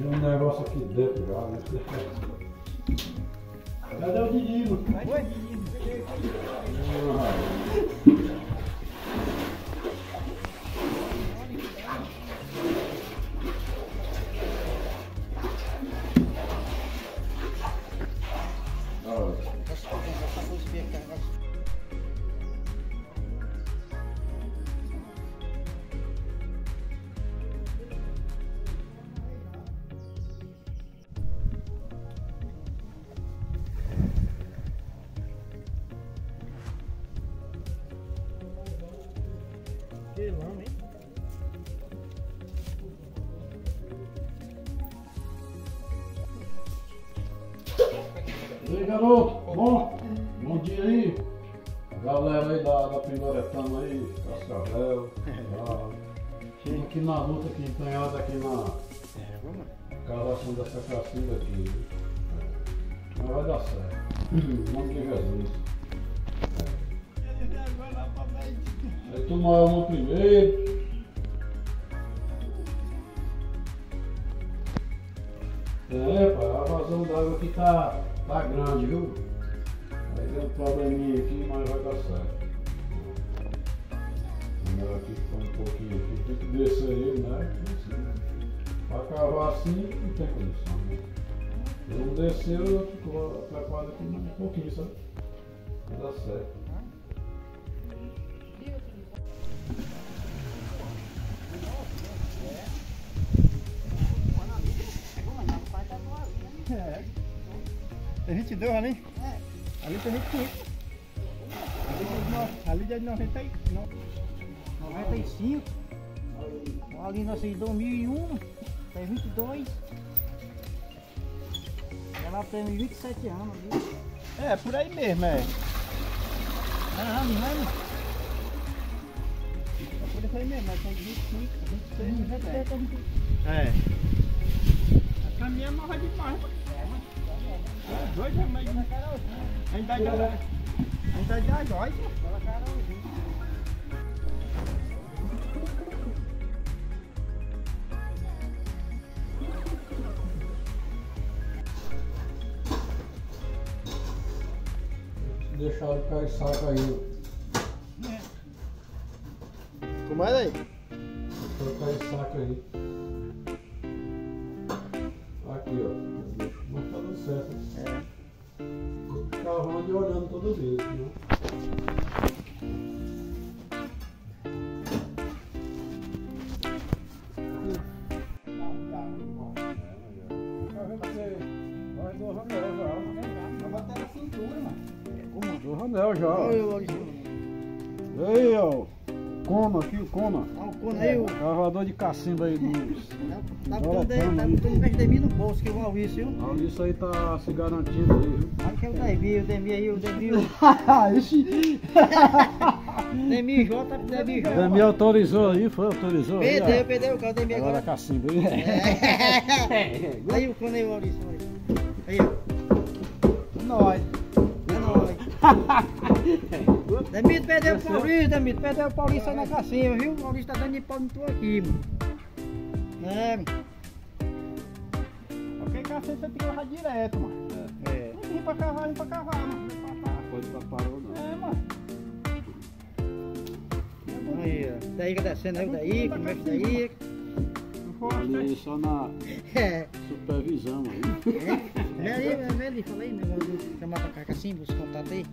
Tem um negócio aqui dentro já, né? Cadê o Didinho? Oi? Que lama, hein? E aí, garoto, bom dia aí, galera aí da Pindoretama aí, Cascavel, chega aqui na luta aqui empenhada aqui na cavação dessa cacilda aqui, mas vai dar certo, em nome de Jesus. Aí tu maior no primeiro. É, pai, a vazão d'água aqui tá grande, viu? Aí deu um probleminha aqui, mas vai dar certo. Vamos aqui ficar um pouquinho aqui, tem que descer ele, né? Pra cavar assim não tem condição, né? Se não descer, eu fico atrapalhado aqui um pouquinho, sabe? Vai dar certo. É. Tem 22 ali? É. Ali tem 25. Ali é de 95. Ali nós em 2001. Tem 22. Ela tem 27 anos. Viu? É, por aí mesmo, é. É por aí mesmo, mas tem 25, 26, 27. É. Essa minha é nova demais, mano. Dois remédios na Carolzinha. Ainda já jóia. Pela Carolzinha. Deixaram cair saco aí. Como é aí? Deixaram cair saco aí. Aqui, ó. Não tá dando certo. Ficava onde olhando toda vez, né? Do Ranel já. Ei, ó. Cona aqui, o Cona. O Cona aí, o cavador de cacimba aí dos. Tá botando o Desmi no bolso, que é o Alvício, viu? O Alvício aí tá se garantindo aí, viu? Olha que é o Desmi aí, o Desmi. Ixi! Desmi J, Desmi J. Desmi autorizou aí, autorizou aí. Perdeu, o Desmi agora. Cacimba aí. Aí o Cona aí, o Alvício. Aí, ó. Nós. É nóis. Demito perdeu o Paulista, Demito perdeu o Paulista aí na cacimba, viu? O Paulista tá dando de pau no tu aqui, mano. É. Porque cacete você tem que levar direto, mano. É. Não vim pra cavar, mano. A coisa tá parou, não. É, mano. Aí, ó. Daí que descendo aí, daí, que mexe daí. Ali só na supervisão aí. Vem ali, fala aí, negócio de chamar pra cá, cacimba, os contatos aí.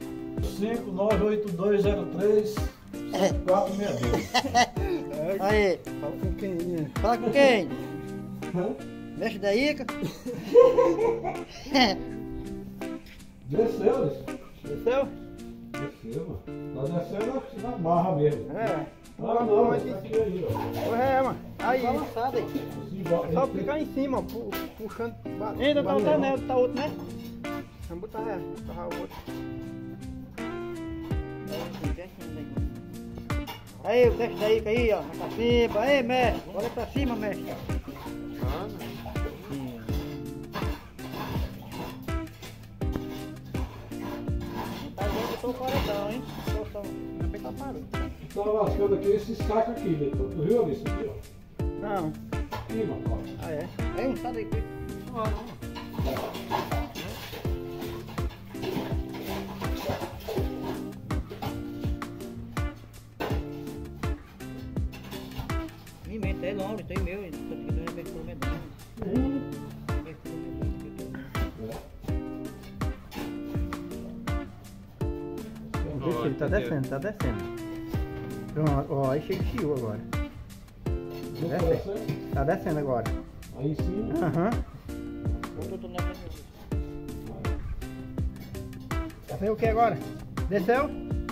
598203 462. Aí. Fala com quem? Fala com quem? Mexe daí, cara. Desceu, isso. Desceu? Desceu, mano. Tá descendo na barra mesmo. É. Ah, não, mas aqui aí, ó. É, mano. Aí, Tá lançado aí. só ficar em cima, ó, puxando. Ainda tá outro, né? Tá outro, né? Vamos botar o outro. Aí, o teste daí, aí, ó, na cacimba. Aí, mestre, olha pra cima, mestre. Tá vendo que eu tô coradão, hein? Também tá parando. Tá lascando aqui esses sacos aqui, né? Tu viu isso aqui, ó? Não. cima, ó. Ah, é? É um, sai daí. É longe, tem meu, ele está ficando bem por medonho. Deixa ele, tá descendo, tá descendo. Pronto, ó, aí chega o chiu agora. Desce. Tá descendo agora. Aí em cima. Aham. Uhum. Desceu o que agora? Desceu?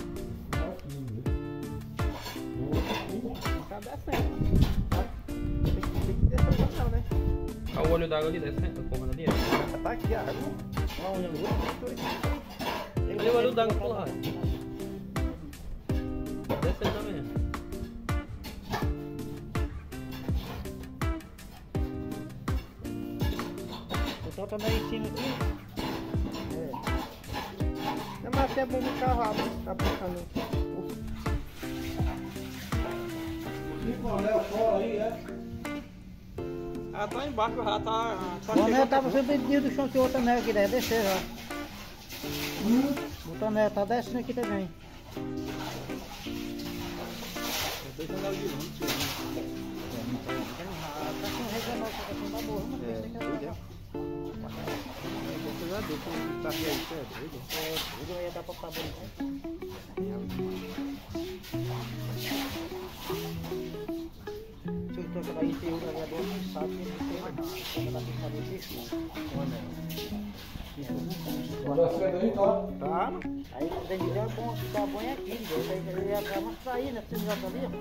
Tá descendo. Tem que descer o canal, né? Olha o olho d'água ali, descendo, correndo ali. Tá aqui a água. Olha o olho d'água pro lado. Descendo também. O sol também em cima aqui. Não, mas é bom ficar rápido, tá puxando. E o anel fora aí, é? Ah, tá embaixo, já tá. O anel tava sempre dentro do chão que o outro anel aqui deve descer já. O outro anel tá descendo aqui também. Dois anel de luz. Tá com regional, tá com uma boa, mas pensei que era legal. Já deu, como tá aí, você é doido? É, eu ia dar pra ficar bonito. Se eu tocar aí, tem outro agrador, não sabe que ele tem mais nada. Quando ela tem que fazer fechou. Tá descendo aí, tá? Tá. Aí o dente é bom, ficar bom é aqui, aí ele ia mostrar aí, né? Você já tá ali,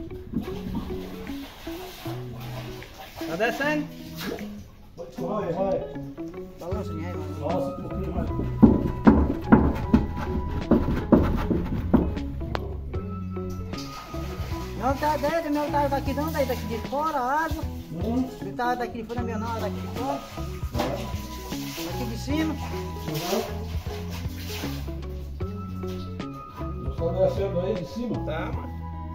ó. Tá descendo? Vai. Balança, né? Nossa, um pouquinho mais. Não tá dentro, meu tava daqui não, daí daqui de fora, a água. Ele tava daqui de fora, meu não, daqui de fora. Daqui de cima. Você tá descendo aí de cima? Tá, mano.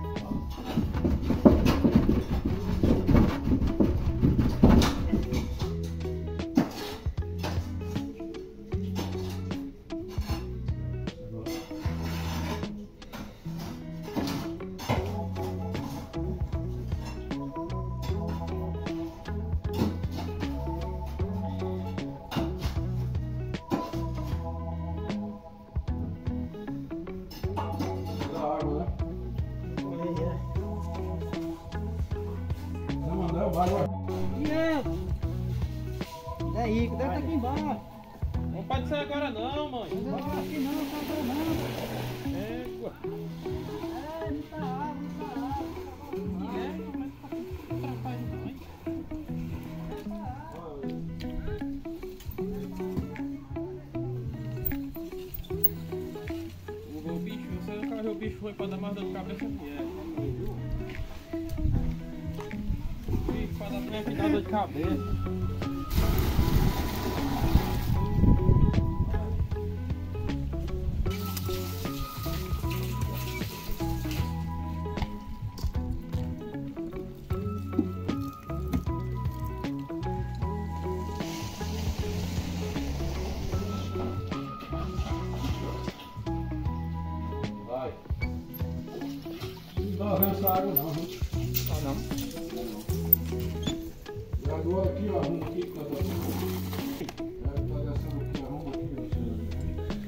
E é? Daí, deve estar aqui embaixo. Não pode sair agora não, mãe. Não tá aqui não, não tá não. Égua. É, muita água, muita água. O bicho, você nunca viu o bicho foi pra dar mais dor de cabeça que é. O bicho pra dar trem que dá dor de cabeça. Vai. Não dá essa água não, viu? Ah, não. E agora aqui, ó, arruma aqui que tá descendo. Tá descendo aqui, arruma aqui, você.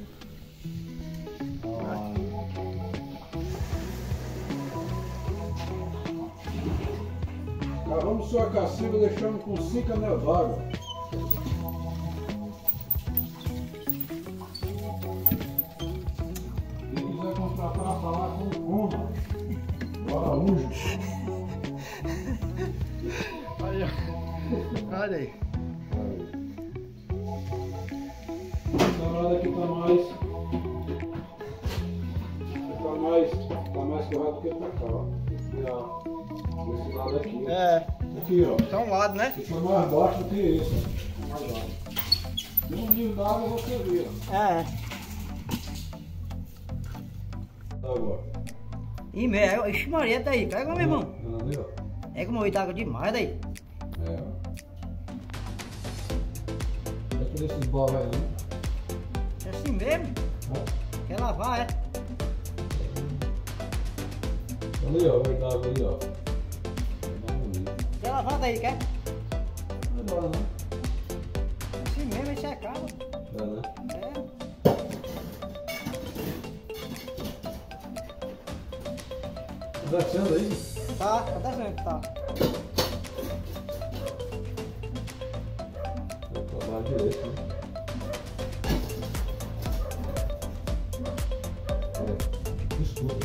Cavamos sua cacimba, deixamos com 5 anel d'água. Quem quiser contratar, falar com o Roma. Bora, Araújo. Olha aí. Essa nada aqui tá mais correto que pra cá, ó. Esse lado aqui. É, Aqui, ó. tá um lado, né? Esse é mais baixo do que esse, ó. Mais baixo. E um nível d'água você vê, ó. É. Agora. E meu, ixi Maria, daí, pega meu irmão. Ela ali, ó. É como eu água demais daí. É. Vai querer esses bolas aí, né? É assim mesmo? Quer lavar, é? Ali, ó, vai dar água ali, ó. Quer lavar daí, quer? Não vai embora, não. Assim mesmo, isso é caro. É, né? É. Tá descendo aí? Tá descendo, tá. Vou trabalhar direito, né? É, escuta.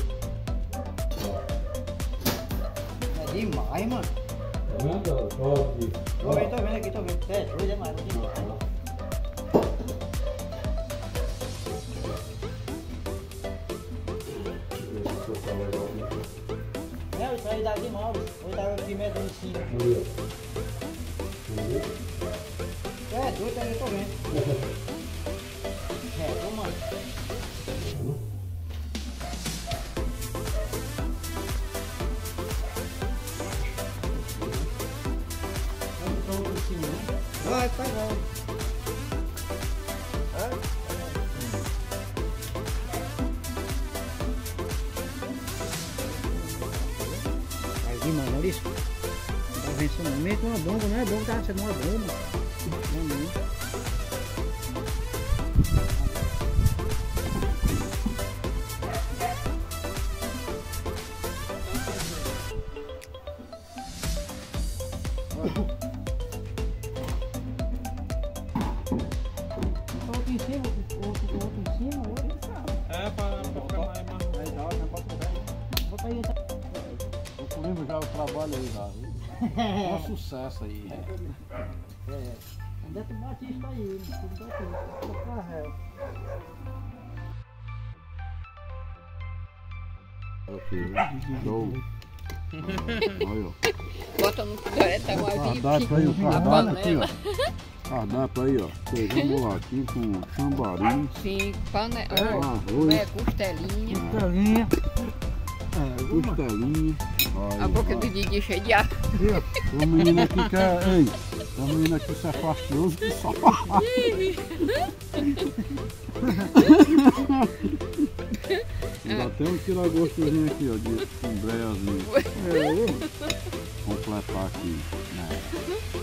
É demais, mano. Tá vendo, galera? Pode. Tô vendo aqui, tô vendo. É, doido demais, demais. É, isso aí dá demais. Vou dar aqui mesmo em cima. É, doido também, tô vendo. É, tô mano. Vai, vai, vai. Aí, mano, olha isso. Tá vencendo um momento, uma bomba, não é bomba, tá sendo uma bomba. Outro em cima, outro em cima, outro em cima. É, pra ficar mais da hora, né? Pode botar aí. Bota aí, tá? Tô comigo já o trabalho aí já, viu? É um sucesso aí. É. Onde é que bate isso aí? Não bate isso. Tá réu. Show. Olha, ó. Bota no careta, uma Cardápio aí, o a cardápio aqui, panela. ó. Cardápio aí, ó. Feijão mulatinho com chambari, Sim, panela, arroz, costelinha. Galinha. costelinha. A boca do Didi cheia de ar. O menino aqui quer, ei, o menino aqui se é fastioso que só. Ainda tem um tiragostozinho aqui, ó, de um breiazinho. Completar aqui, né?